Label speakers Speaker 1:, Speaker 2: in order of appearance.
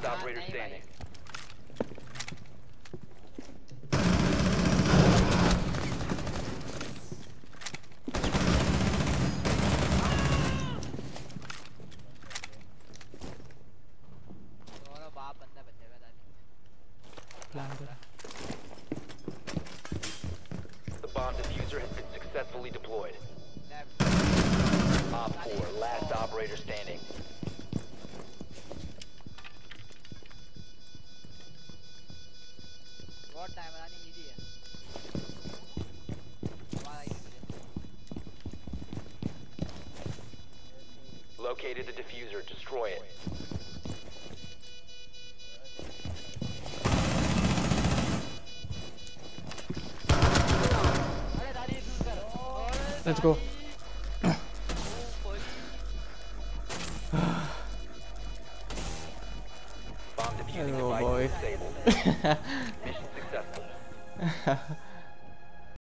Speaker 1: Last operator standing. The bomb diffuser has been successfully deployed. Op 4, last operator standing.
Speaker 2: What time है easy है
Speaker 1: Located the diffuser. Destroy it.
Speaker 3: Let's go.
Speaker 1: Bomb diffusing
Speaker 3: Hello,
Speaker 1: device
Speaker 3: boy.
Speaker 1: disabled. Mission successful.